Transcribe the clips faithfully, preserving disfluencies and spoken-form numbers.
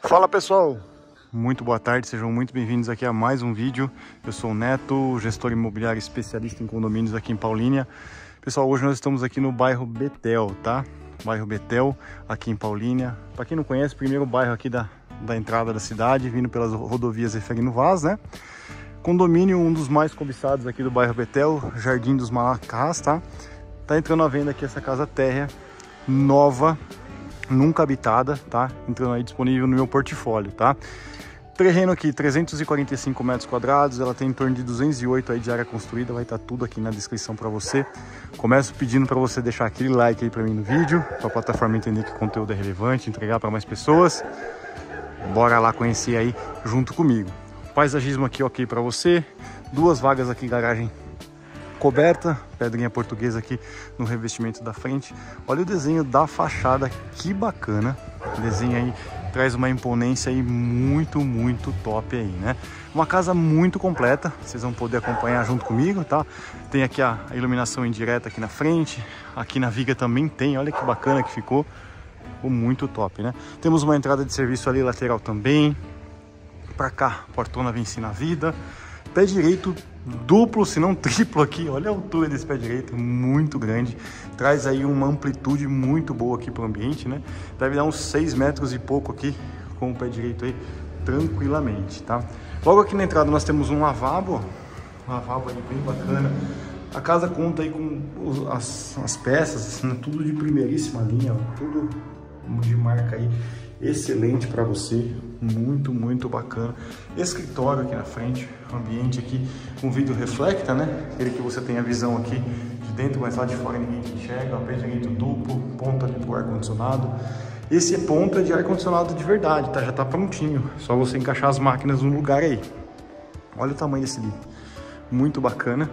Fala pessoal, muito boa tarde, sejam muito bem-vindos aqui a mais um vídeo. Eu sou o Neto, gestor imobiliário especialista em condomínios aqui em Paulínia. Pessoal, hoje nós estamos aqui no bairro Betel, tá? Bairro Betel, aqui em Paulínia. Para quem não conhece, primeiro bairro aqui da, da entrada da cidade, vindo pelas rodovias Zeferino Vaz, né? Condomínio, um dos mais cobiçados aqui do bairro Betel, Jardim dos Maracás, tá? Tá entrando à venda aqui essa casa térrea, nova, nunca habitada, tá? Entrando aí disponível no meu portfólio, tá? Terreno aqui, trezentos e quarenta e cinco metros quadrados, ela tem em torno de duzentos e oito aí de área construída, vai estar tudo aqui na descrição para você. Começo pedindo para você deixar aquele like aí para mim no vídeo, para a plataforma entender que o conteúdo é relevante, entregar para mais pessoas. Bora lá conhecer aí junto comigo. Paisagismo aqui ok para você, duas vagas aqui, garagem coberta, pedrinha portuguesa aqui no revestimento da frente. Olha o desenho da fachada, que bacana. O desenho aí traz uma imponência aí muito, muito top aí, né? Uma casa muito completa, vocês vão poder acompanhar junto comigo, tá? Tem aqui a iluminação indireta aqui na frente, aqui na viga também tem, olha que bacana que ficou. Ficou muito top, né? Temos uma entrada de serviço ali lateral também. Pra cá, portona vence na vida. Pé direito duplo, se não triplo aqui, olha a altura desse pé direito, muito grande, traz aí uma amplitude muito boa aqui para o ambiente, né? Deve dar uns seis metros e pouco aqui com o pé direito aí, tranquilamente, tá? Logo aqui na entrada nós temos um lavabo, um lavabo aí bem bacana. A casa conta aí com os, as, as peças, assim, tudo de primeiríssima linha, ó, tudo de marca aí excelente para você, muito, muito bacana. Escritório aqui na frente, ambiente aqui com vidro reflecta, né? Aquele que você tem a visão aqui de dentro, mas lá de fora ninguém te enxerga. Pé direito duplo, ponta ali pro ar-condicionado. Esse é ponta de ar-condicionado de verdade, tá? Já tá prontinho, só você encaixar as máquinas no lugar aí. Olha o tamanho desse livro, muito bacana.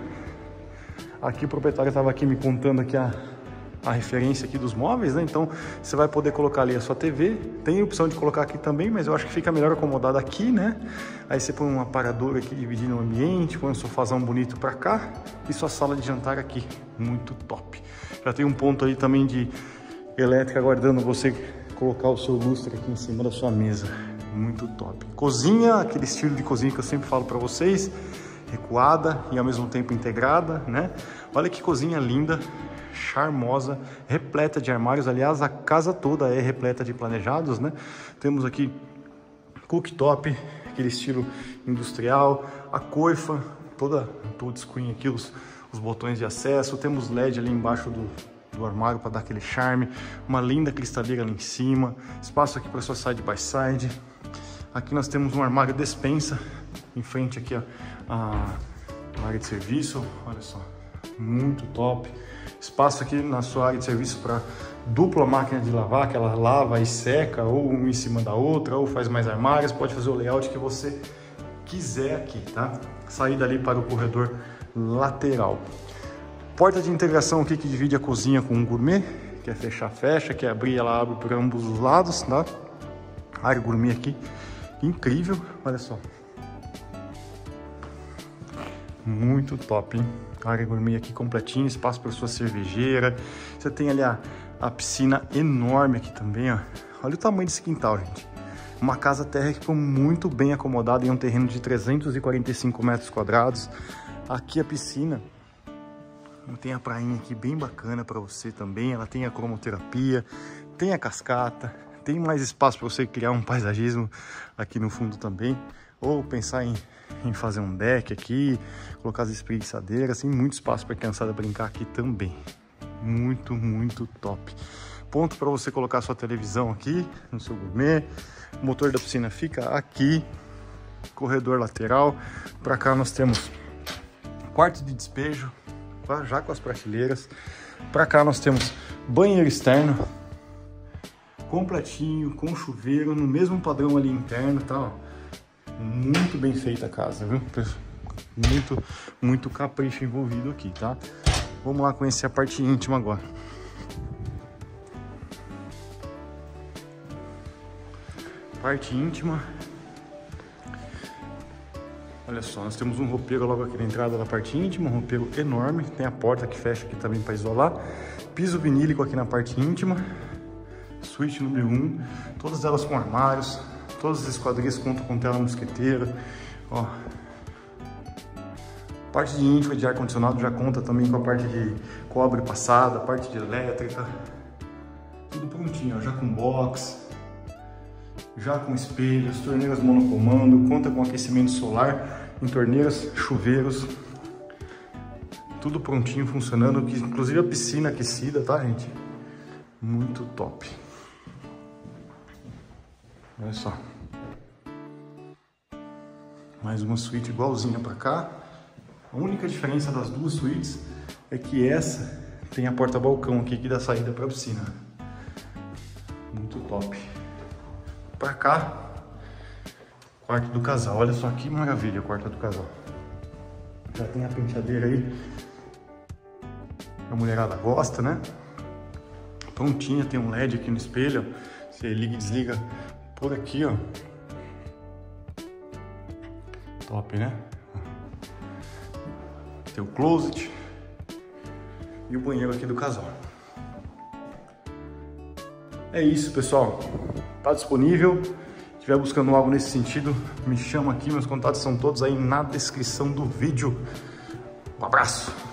Aqui o proprietário estava aqui me contando aqui a a referência aqui dos móveis, né? Então você vai poder colocar ali a sua T V, tem a opção de colocar aqui também, mas eu acho que fica melhor acomodado aqui, né? Aí você põe um aparador aqui dividindo o ambiente, põe um sofazão bonito para cá e sua sala de jantar aqui, muito top. Já tem um ponto aí também de elétrica aguardando você colocar o seu lustre aqui em cima da sua mesa, muito top. Cozinha, aquele estilo de cozinha que eu sempre falo para vocês, recuada e ao mesmo tempo integrada, né? Olha que cozinha linda, charmosa, repleta de armários. Aliás, a casa toda é repleta de planejados, né? Temos aqui cooktop, aquele estilo industrial, a coifa, toda touchscreen aqui, os, os botões de acesso. Temos L E D ali embaixo do, do armário para dar aquele charme, uma linda cristaleira ali em cima, espaço aqui para sua side by side. Aqui nós temos um armário despensa, em frente aqui ó, a, a área de serviço, olha só, muito top. Espaço aqui na sua área de serviço para dupla máquina de lavar, que ela lava e seca, ou uma em cima da outra, ou faz mais armários, pode fazer o layout que você quiser aqui, tá? Saída ali para o corredor lateral. Porta de integração aqui que divide a cozinha com um gourmet, quer fechar, fecha, quer abrir, ela abre por ambos os lados, tá? Área gourmet aqui, incrível, olha só. Muito top, hein? Área gourmet aqui completinha, espaço para sua cervejeira. Você tem ali a, a piscina enorme aqui também, ó. Olha o tamanho desse quintal, gente. Uma casa térrea que ficou muito bem acomodada em um terreno de trezentos e quarenta e cinco metros quadrados. Aqui a piscina. Tem a prainha aqui bem bacana para você também. Ela tem a cromoterapia, tem a cascata, tem mais espaço para você criar um paisagismo aqui no fundo também. Ou pensar em, em fazer um deck aqui, colocar as espreguiçadeiras, tem muito espaço para a criançada brincar aqui também. Muito, muito top. Ponto para você colocar sua televisão aqui no seu gourmet. O motor da piscina fica aqui. Corredor lateral. Para cá nós temos quarto de despejo, já com as prateleiras. Para cá nós temos banheiro externo, completinho, com chuveiro, no mesmo padrão ali interno, tá? Ó. Muito bem feita a casa, viu? Muito, muito capricho envolvido aqui, tá? Vamos lá conhecer a parte íntima agora. Parte íntima. Olha só, nós temos um roupeiro logo aqui na entrada da parte íntima, um roupeiro enorme. Tem a porta que fecha aqui também para isolar. Piso vinílico aqui na parte íntima. Suíte número um. Todas elas com armários, Todas as esquadrias contam com tela mosqueteira, ó. Parte de infra de ar-condicionado já conta também com a parte de cobre passada, parte de elétrica. Tudo prontinho, ó, já com box, já com espelhos, torneiras monocomando, conta com aquecimento solar em torneiras, chuveiros. Tudo prontinho, funcionando, inclusive a piscina aquecida, tá, gente? Muito top. Olha só. Mais uma suíte igualzinha pra cá. A única diferença das duas suítes é que essa tem a porta-balcão aqui que dá saída para a piscina. Muito top. Para cá, quarto do casal. Olha só que maravilha, quarto do casal. Já tem a penteadeira aí. A mulherada gosta, né? Prontinha, tem um L E D aqui no espelho. Você liga e desliga por aqui, ó. Top, né? Tem o closet e o banheiro aqui do casal. É isso, pessoal. Tá disponível. Se estiver buscando algo nesse sentido, me chama aqui. Meus contatos são todos aí na descrição do vídeo. Um abraço.